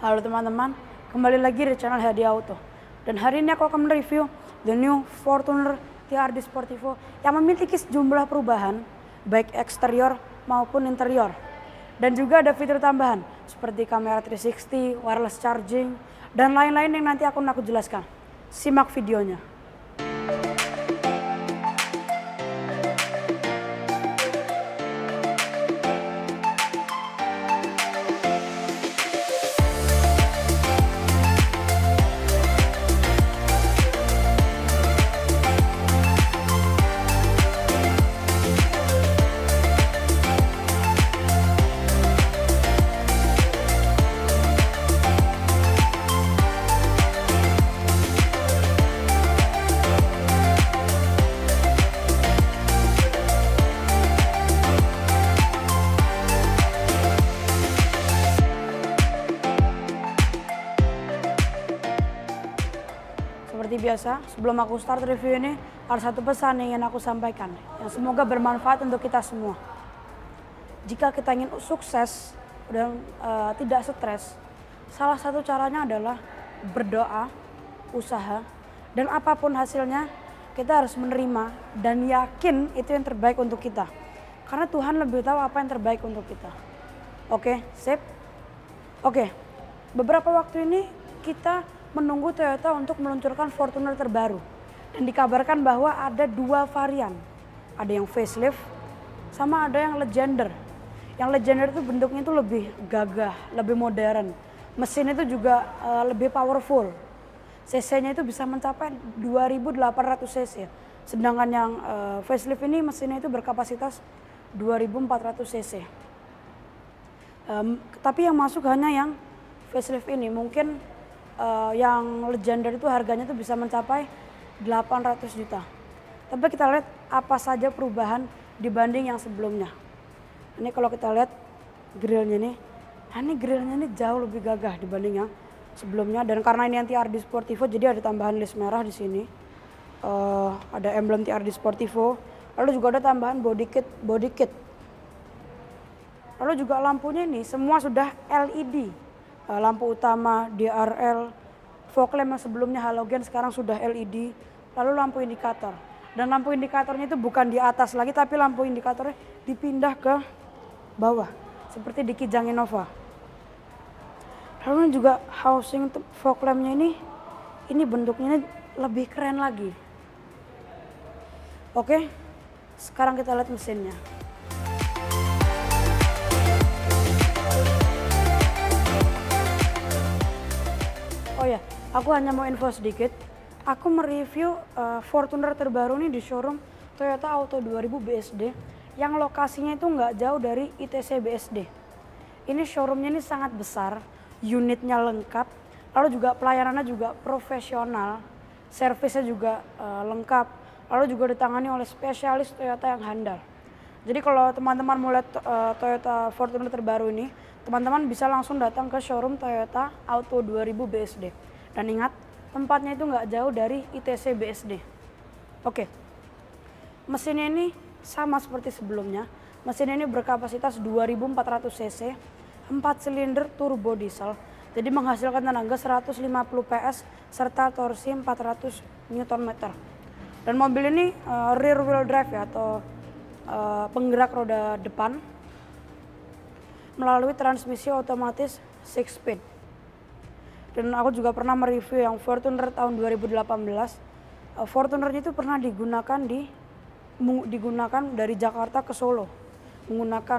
Halo teman-teman, kembali lagi di channel Hadi Auto. Dan hari ini aku akan mereview the new Fortuner TRD Sportivo yang memiliki sejumlah perubahan baik eksterior maupun interior. Dan juga ada fitur tambahan seperti kamera 360, wireless charging, dan lain-lain yang nanti akan aku jelaskan. Simak videonya. Seperti biasa, sebelum aku start review ini, ada satu pesan yang ingin aku sampaikan, yang semoga bermanfaat untuk kita semua. Jika kita ingin sukses dan tidak stres, salah satu caranya adalah berdoa, usaha, dan apapun hasilnya, kita harus menerima dan yakin itu yang terbaik untuk kita. Karena Tuhan lebih tahu apa yang terbaik untuk kita. Oke, sip? Oke, beberapa waktu ini kita menunggu Toyota untuk meluncurkan Fortuner terbaru. Dan dikabarkan bahwa ada dua varian. Ada yang facelift, sama ada yang Legender. Yang Legender itu bentuknya itu lebih gagah, lebih modern. Mesin itu juga lebih powerful. CC-nya itu bisa mencapai 2800 cc. Sedangkan yang facelift ini mesinnya itu berkapasitas 2400 cc. Tapi yang masuk hanya yang facelift ini. Mungkin yang Legender itu harganya tuh bisa mencapai 800 juta. Tapi kita lihat apa saja perubahan dibanding yang sebelumnya. Ini kalau kita lihat grillnya nih, ini grillnya ini jauh lebih gagah dibanding yang sebelumnya. Dan karena ini yang TRD Sportivo, jadi ada tambahan list merah di sini. Ada emblem TRD Sportivo. Lalu juga ada tambahan body kit. Lalu juga lampunya ini semua sudah LED. Lampu utama, DRL, fog lamp yang sebelumnya halogen sekarang sudah LED, lalu lampu indikator. Dan lampu indikatornya itu bukan di atas lagi, tapi lampu indikatornya dipindah ke bawah, seperti di Kijang Innova. Lalu juga housing fog lampnya ini bentuknya lebih keren lagi. Oke, sekarang kita lihat mesinnya. Oh ya, aku hanya mau info sedikit. Aku mereview Fortuner terbaru nih di showroom Toyota Auto 2000 BSD yang lokasinya itu nggak jauh dari ITC BSD. Ini showroomnya ini sangat besar, unitnya lengkap, lalu juga pelayanannya juga profesional, servisnya juga lengkap, lalu juga ditangani oleh spesialis Toyota yang handal. Jadi kalau teman-teman mau lihat Toyota Fortuner terbaru ini, teman-teman bisa langsung datang ke showroom Toyota Auto 2000 BSD. Dan ingat, tempatnya itu nggak jauh dari ITC BSD. Oke, mesinnya ini sama seperti sebelumnya. Mesin ini berkapasitas 2400 cc, 4 silinder turbo diesel. Jadi menghasilkan tenaga 150 PS serta torsi 400 Nm. Dan mobil ini rear wheel drive ya, atau penggerak roda depan melalui transmisi otomatis 6 speed. Dan aku juga pernah mereview yang Fortuner tahun 2018. Fortunernya itu pernah digunakan dari Jakarta ke Solo menggunakan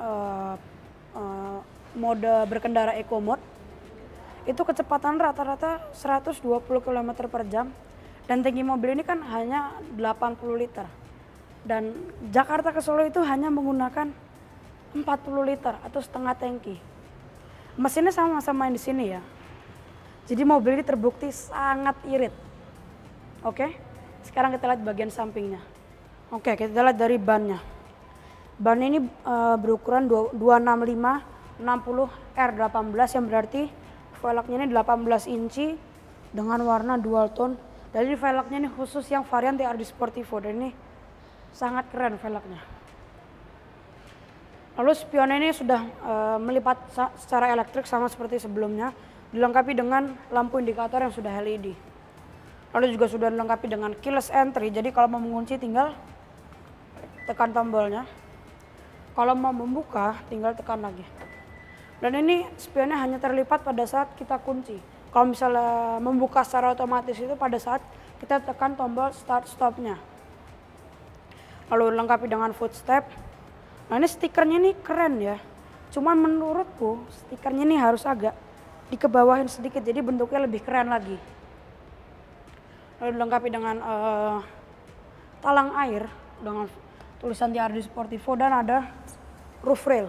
mode berkendara Eco Mode. Itu kecepatan rata-rata 120 km per jam dan tangki mobil ini kan hanya 80 liter. Dan Jakarta ke Solo itu hanya menggunakan 40 liter atau setengah tangki. Mesinnya sama-sama yang di sini ya. Jadi mobil ini terbukti sangat irit. Oke, sekarang kita lihat bagian sampingnya. Oke, kita lihat dari bannya. Ban ini berukuran 265 60 R18 yang berarti velgnya ini 18 inci dengan warna dual tone. Jadi velgnya ini khusus yang varian TRD Sportivo dan ini sangat keren velgnya. Lalu spionnya ini sudah melipat secara elektrik sama seperti sebelumnya, dilengkapi dengan lampu indikator yang sudah LED. Lalu juga sudah dilengkapi dengan keyless entry, jadi kalau mau mengunci tinggal tekan tombolnya. Kalau mau membuka tinggal tekan lagi. Dan ini spionnya hanya terlipat pada saat kita kunci. Kalau misalnya membuka secara otomatis itu pada saat kita tekan tombol start stopnya. Lalu dilengkapi dengan footstep. Nah ini stikernya ini keren ya. Cuman menurutku stikernya ini harus agak dikebawahin sedikit, jadi bentuknya lebih keren lagi. Lalu dilengkapi dengan talang air dengan tulisan TRD Sportivo dan ada roof rail.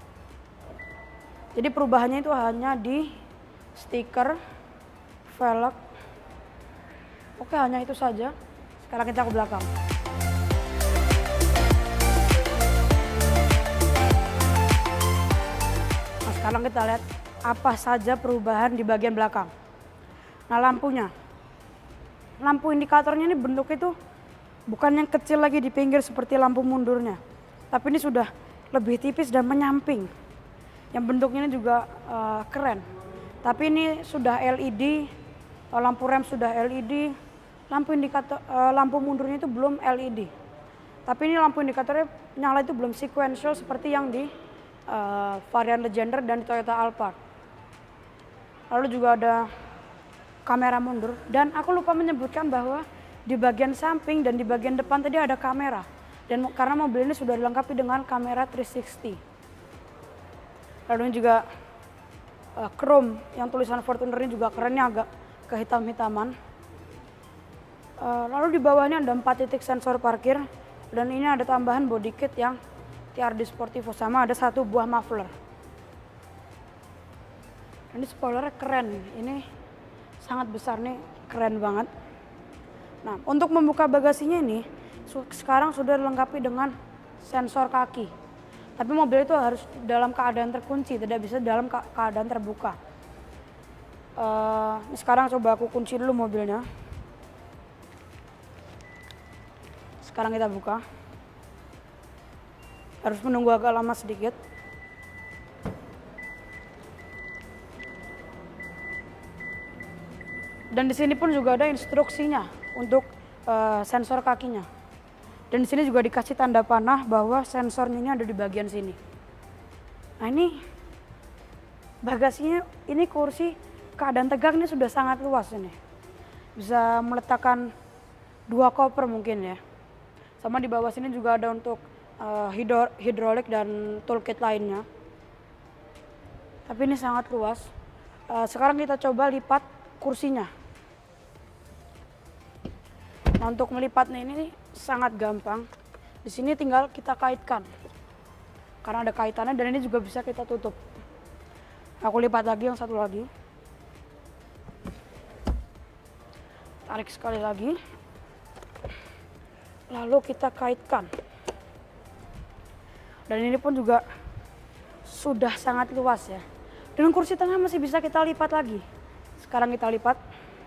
Jadi perubahannya itu hanya di stiker, velg. Oke, hanya itu saja. Sekarang kita ke belakang. Nah, sekarang kita lihat apa saja perubahan di bagian belakang. Nah, lampunya. Lampu indikatornya ini bentuknya itu bukan yang kecil lagi di pinggir seperti lampu mundurnya. Tapi ini sudah lebih tipis dan menyamping. Yang bentuknya ini juga keren. Tapi ini sudah LED, lampu rem sudah LED, lampu indikator, lampu mundurnya itu belum LED. Tapi ini lampu indikatornya nyala itu belum sequential seperti yang di varian Legender dan Toyota Alphard. Lalu juga ada kamera mundur, dan aku lupa menyebutkan bahwa di bagian samping dan di bagian depan tadi ada kamera. Dan karena mobil ini sudah dilengkapi dengan kamera 360. Lalu juga chrome yang tulisan Fortuner ini juga kerennya agak kehitam-hitaman. Lalu di bawahnya ada 4 titik sensor parkir, dan ini ada tambahan body kit yang TRD Sportivo, sama ada 1 buah muffler. Ini spoilernya keren, ini sangat besar nih, keren banget. Nah, untuk membuka bagasinya ini sekarang sudah dilengkapi dengan sensor kaki. Tapi mobil itu harus dalam keadaan terkunci, tidak bisa dalam keadaan terbuka. Sekarang coba aku kunci dulu mobilnya. Sekarang kita buka. Harus menunggu agak lama sedikit. Dan di sini pun juga ada instruksinya untuk sensor kakinya. Dan di sini juga dikasih tanda panah bahwa sensornya ini ada di bagian sini. Nah ini bagasinya, ini kursi keadaan tegak ini sudah sangat luas ini. Bisa meletakkan 2 koper mungkin ya. Sama di bawah sini juga ada untuk hidrolik dan toolkit lainnya. Tapi ini sangat luas. Sekarang kita coba lipat kursinya. Nah, untuk melipatnya ini sangat gampang. Di sini tinggal kita kaitkan. Karena ada kaitannya, dan ini juga bisa kita tutup. Aku lipat lagi yang satu lagi. Tarik sekali lagi. Lalu kita kaitkan. Dan ini pun juga sudah sangat luas ya. Dengan kursi tengah masih bisa kita lipat lagi. Sekarang kita lipat.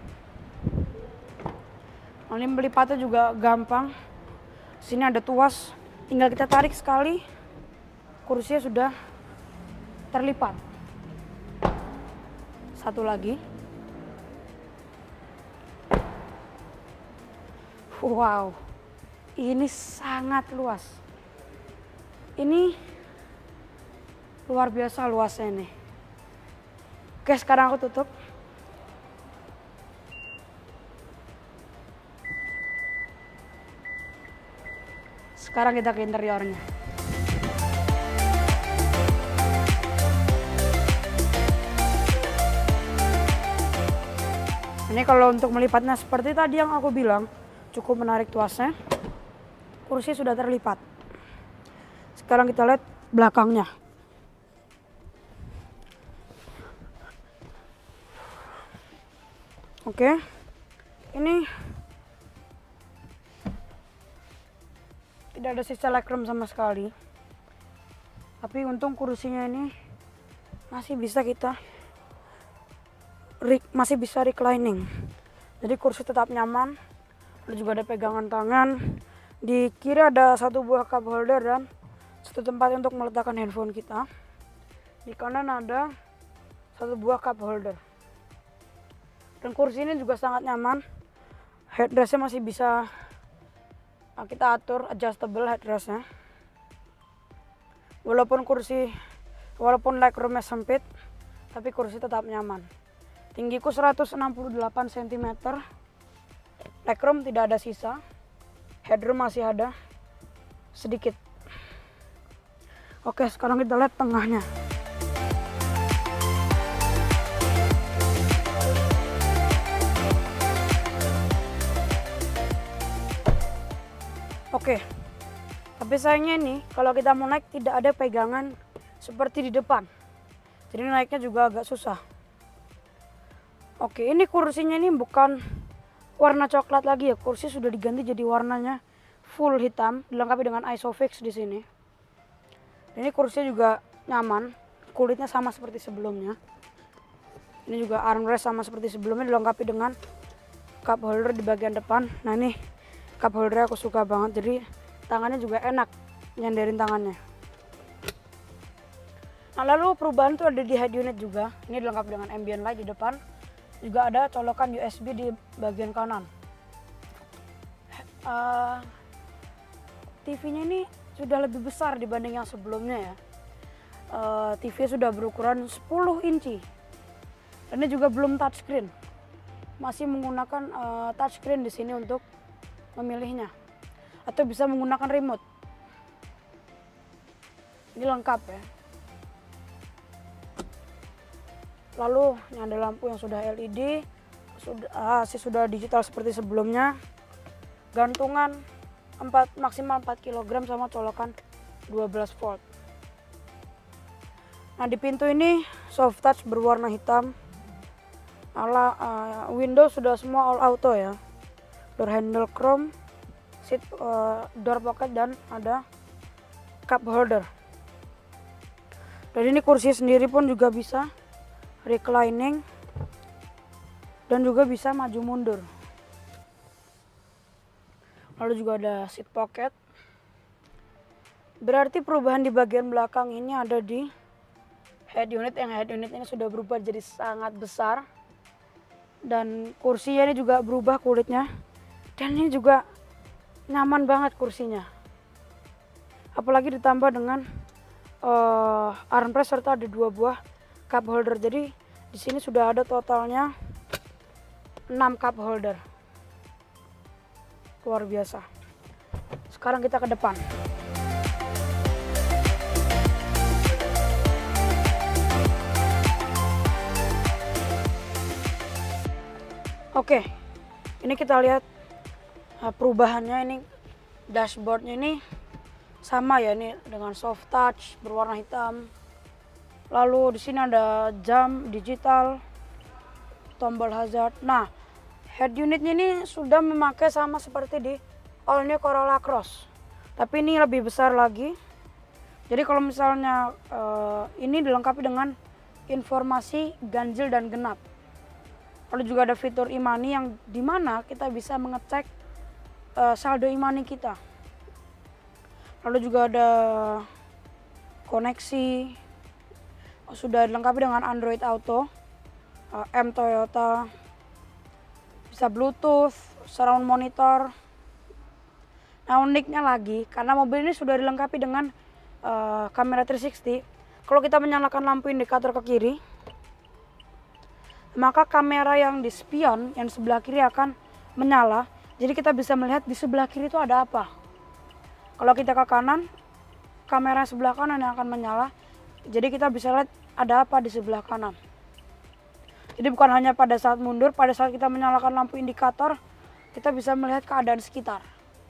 Ini melipatnya juga gampang. Sini ada tuas, tinggal kita tarik sekali, kursinya sudah terlipat. Satu lagi. Wow, ini sangat luas. Ini luar biasa luasnya nih. Oke, sekarang aku tutup. Sekarang kita ke interiornya. Ini kalau untuk melipatnya seperti tadi yang aku bilang, cukup menarik tuasnya. Kursi sudah terlipat. Sekarang kita lihat belakangnya. Oke, ini tidak ada sisa legroom sama sekali. Tapi untung kursinya ini masih bisa reclining. Jadi kursi tetap nyaman. Ada juga ada pegangan tangan. Di kiri ada 1 buah cup holder dan satu tempat untuk meletakkan handphone kita. Di kanan ada satu buah cup holder. Dan kursi ini juga sangat nyaman. Headrestnya masih bisa kita atur, adjustable headrestnya. Walaupun legroomnya sempit, tapi kursi tetap nyaman. Tinggiku 168 cm. Legroom tidak ada sisa. Headroom masih ada sedikit. Oke, sekarang kita lihat tengahnya. Oke, tapi sayangnya ini kalau kita mau naik tidak ada pegangan seperti di depan. Jadi naiknya juga agak susah. Oke, ini kursinya ini bukan warna coklat lagi ya. Kursi sudah diganti jadi warnanya full hitam, dilengkapi dengan Isofix di sini. Ini kursi juga nyaman, kulitnya sama seperti sebelumnya. Ini juga armrest sama seperti sebelumnya, dilengkapi dengan cup holder di bagian depan. Nah ini cup holder aku suka banget, jadi tangannya juga enak nyandarin tangannya. Nah lalu perubahan tuh ada di head unit juga. Ini dilengkapi dengan ambient light di depan, juga ada colokan USB di bagian kanan. TV-nya ini sudah lebih besar dibanding yang sebelumnya ya. TV sudah berukuran 10 inci. Dan ini juga belum touchscreen. Masih menggunakan touchscreen di sini untuk memilihnya, atau bisa menggunakan remote. Ini lengkap ya. Lalu ini ada lampu yang sudah LED, sudah digital seperti sebelumnya. Gantungan maksimal 4 kg sama colokan 12 volt. Nah di pintu ini soft touch berwarna hitam. Windows sudah semua all auto ya. Door handle chrome, seat, door pocket, dan ada cup holder. Dan ini kursi sendiri pun juga bisa reclining dan juga bisa maju mundur. Lalu juga ada seat pocket. Berarti perubahan di bagian belakang ini ada di head unit, yang head unit ini sudah berubah jadi sangat besar. Dan kursinya ini juga berubah kulitnya. Dan ini juga nyaman banget kursinya. Apalagi ditambah dengan armrest serta ada 2 buah cup holder. Jadi di sini sudah ada totalnya 6 cup holder. Luar biasa. Sekarang kita ke depan. Oke, ini kita lihat perubahannya. Ini dashboardnya ini sama ya, ini dengan soft touch berwarna hitam. Lalu di sini ada jam digital, tombol hazard. Nah, head unitnya ini sudah memakai sama seperti di all new Corolla Cross, tapi ini lebih besar lagi. Jadi kalau misalnya ini dilengkapi dengan informasi ganjil dan genap. Lalu juga ada fitur e-money yang dimana kita bisa mengecek saldo e-money kita. Lalu juga ada koneksi, sudah dilengkapi dengan Android Auto, M Toyota, bisa Bluetooth, surround monitor. Nah uniknya lagi, karena mobil ini sudah dilengkapi dengan kamera 360. Kalau kita menyalakan lampu indikator ke kiri, maka kamera yang di spion yang sebelah kiri akan menyala. Jadi kita bisa melihat di sebelah kiri itu ada apa. Kalau kita ke kanan, kamera sebelah kanan yang akan menyala. Jadi kita bisa lihat ada apa di sebelah kanan. Jadi bukan hanya pada saat mundur, pada saat kita menyalakan lampu indikator, kita bisa melihat keadaan sekitar.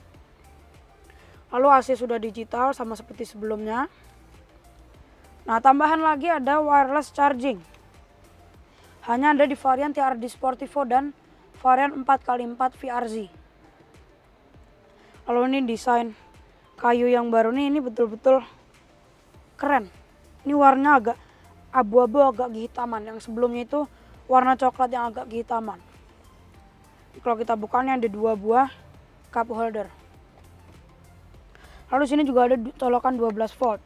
Lalu AC sudah digital sama seperti sebelumnya. Nah tambahan lagi ada wireless charging. Hanya ada di varian TRD Sportivo dan varian 4x4 VRZ. Lalu ini desain kayu yang baru nih, ini betul-betul keren. Ini warnanya agak abu-abu, agak kehitaman. Yang sebelumnya itu warna coklat yang agak kehitaman. Kalau kita buka ini ada 2 buah cup holder. Lalu sini juga ada colokan 12 volt.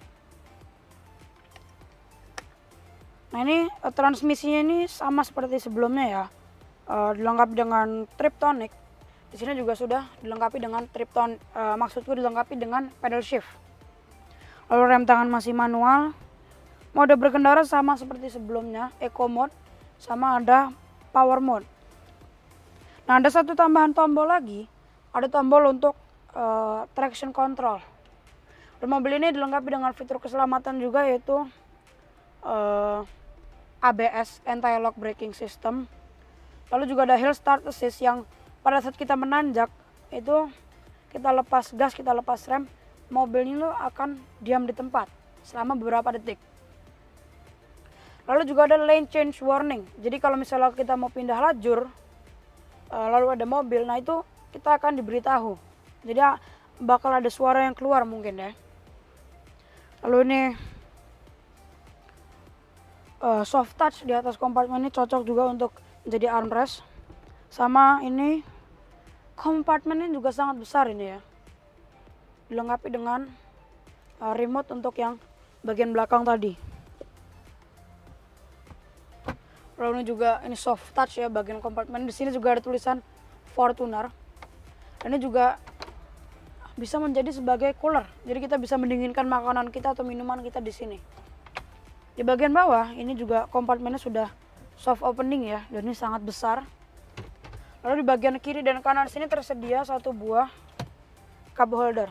Nah ini transmisinya ini sama seperti sebelumnya ya, dilengkapi dengan Triptonic. Di sini juga sudah dilengkapi dengan maksudku dilengkapi dengan pedal shift. Lalu rem tangan masih manual. Mode berkendara sama seperti sebelumnya, Eco mode, sama ada Power mode. Nah ada satu tambahan tombol lagi, ada tombol untuk traction control. Dan mobil ini dilengkapi dengan fitur keselamatan juga, yaitu ABS, anti-lock braking system. Lalu juga ada hill start assist yang pada saat kita menanjak itu kita lepas gas, kita lepas rem, mobil ini akan diam di tempat selama beberapa detik. Lalu juga ada lane change warning. Jadi kalau misalnya kita mau pindah lajur, lalu ada mobil, nah itu kita akan diberitahu. Jadi bakal ada suara yang keluar mungkin ya. Lalu ini soft touch di atas kompartemen ini cocok juga untuk menjadi armrest. Sama ini kompartemennya juga sangat besar ini ya. Dilengkapi dengan remote untuk yang bagian belakang tadi. Lalu ini juga ini soft touch ya bagian kompartemen. Di sini juga ada tulisan Fortuner. Ini juga bisa menjadi sebagai cooler. Jadi kita bisa mendinginkan makanan kita atau minuman kita di sini. Di bagian bawah ini juga kompartemennya sudah soft opening ya, dan ini sangat besar. Lalu di bagian kiri dan kanan sini tersedia satu buah cup holder.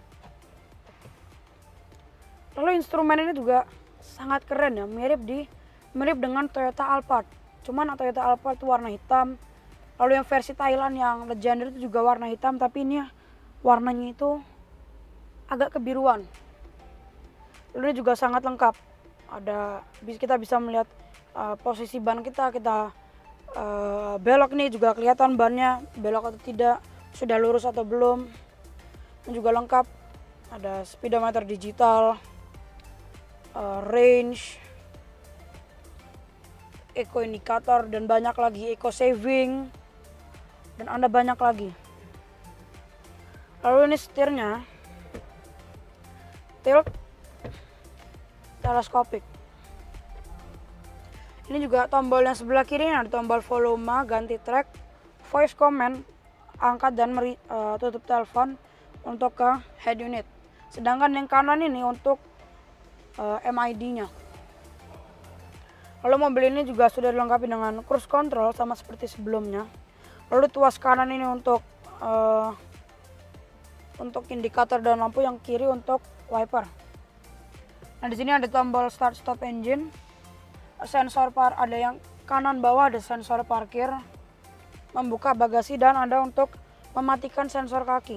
Lalu instrumen ini juga sangat keren ya, mirip dengan Toyota Alphard. Cuman Toyota Alphard itu warna hitam. Lalu yang versi Thailand yang Legender itu juga warna hitam, tapi ini warnanya itu agak kebiruan. Lalu ini juga sangat lengkap. Kita bisa melihat posisi ban kita belok nih juga kelihatan bannya belok atau tidak, sudah lurus atau belum. Dan juga lengkap, ada speedometer digital, range, eco indikator, dan banyak lagi, eco saving, dan ada banyak lagi. Lalu ini setirnya tilt teleskopik. Ini juga tombol yang sebelah kiri, ada tombol volume, ganti track, voice command, angkat dan tutup telepon untuk ke head unit. Sedangkan yang kanan ini untuk MID-nya. Lalu mobil ini juga sudah dilengkapi dengan cruise control sama seperti sebelumnya. Lalu tuas kanan ini untuk indikator dan lampu, yang kiri untuk wiper. Nah di sini ada tombol start stop engine, sensor ada yang kanan bawah ada sensor parkir, membuka bagasi, dan ada untuk mematikan sensor kaki.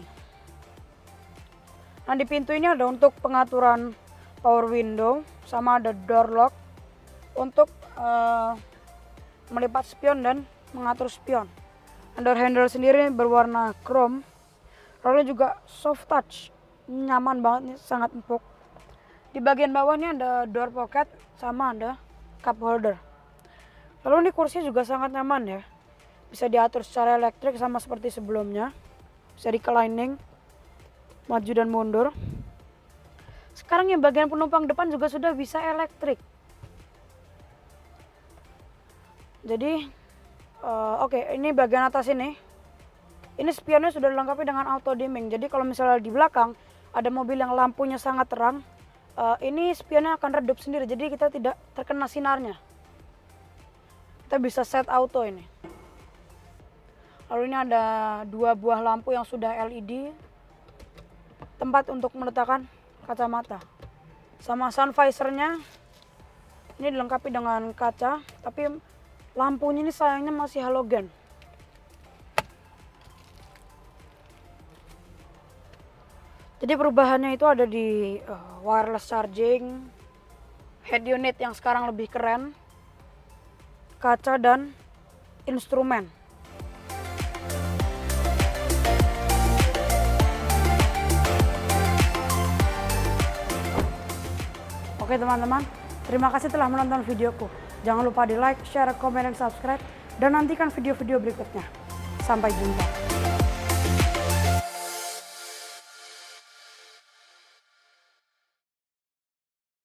Nah di pintu ini ada untuk pengaturan power window, sama ada door lock untuk melipat spion dan mengatur spion. Door handle sendiri berwarna chrome. Lalu juga soft touch, nyaman banget nih, sangat empuk. Di bagian bawah ini ada door pocket sama ada cup holder. Lalu ini kursi juga sangat nyaman ya. Bisa diatur secara elektrik sama seperti sebelumnya. Bisa reclining, maju dan mundur. Sekarang yang bagian penumpang depan juga sudah bisa elektrik. Jadi oke, ini bagian atas ini. Ini spionnya sudah dilengkapi dengan auto dimming. Jadi kalau misalnya di belakang ada mobil yang lampunya sangat terang, ini spionnya akan redup sendiri, jadi kita tidak terkena sinarnya. Kita bisa set auto ini. Lalu ini ada dua buah lampu yang sudah LED, tempat untuk meletakkan kacamata. Sama sun visornya ini dilengkapi dengan kaca, tapi lampunya ini sayangnya masih halogen. Jadi perubahannya itu ada di wireless charging, head unit yang sekarang lebih keren, kaca, dan instrumen. Oke teman-teman, terima kasih telah menonton videoku. Jangan lupa di like, share, komen, dan subscribe. Dan nantikan video-video berikutnya. Sampai jumpa.